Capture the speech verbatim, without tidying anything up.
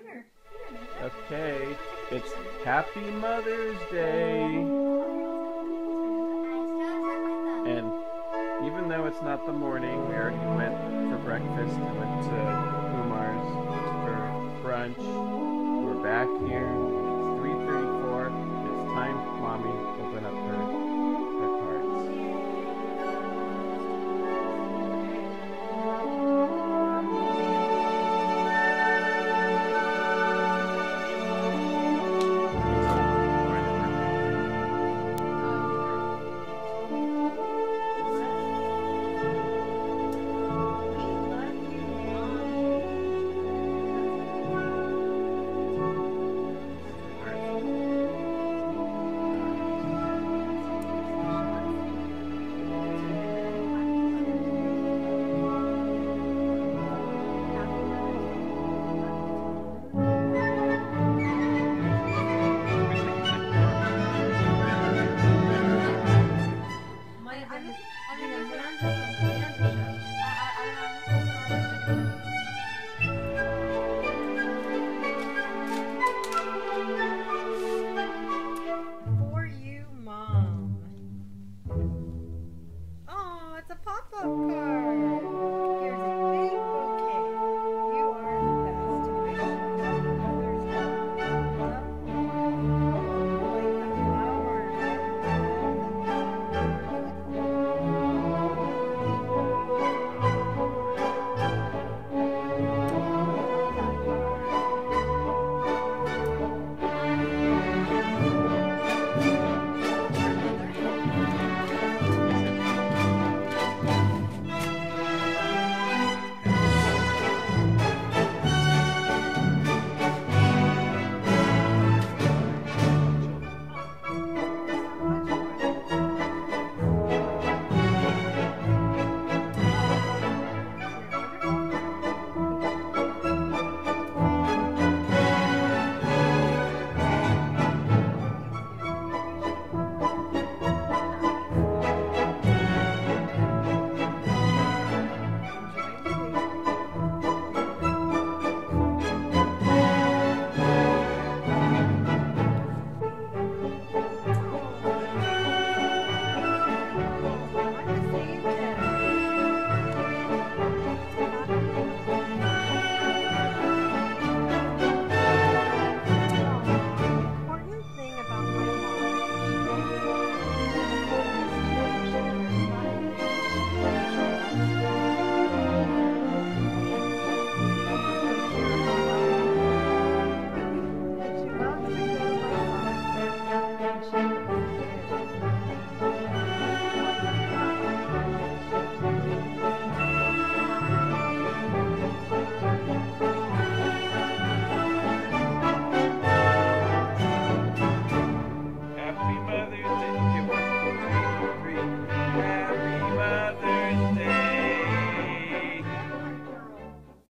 Okay, it's Happy Mother's Day. And even though it's not the morning, we already went for breakfast, we went to Kumar's for brunch. We're back here. It's three thirty-four. It's time for Mommy to open up her, her cards. For you, Mom. Oh, it's a pop-up card. Here's a big bouquet. You are the best. Wish Happy Mother's Day. Love, like the Happy Mother's Day.